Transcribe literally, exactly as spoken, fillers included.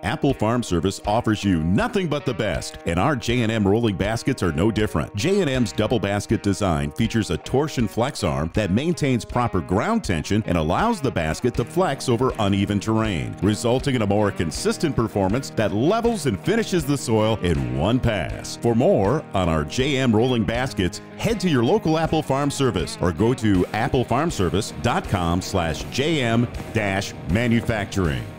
Apple Farm Service offers you nothing but the best, and our J and M rolling baskets are no different. J and M's double basket design features a torsion flex arm that maintains proper ground tension and allows the basket to flex over uneven terrain, resulting in a more consistent performance that levels and finishes the soil in one pass. For more on our J M rolling baskets, head to your local Apple Farm Service or go to apple farm service dot com slash J M dash manufacturing.